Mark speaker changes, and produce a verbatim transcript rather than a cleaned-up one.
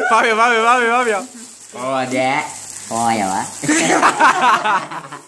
Speaker 1: Paham ya, paham ya, paham ya, paham ya.
Speaker 2: Oh, Dek. Oh ya, Pak.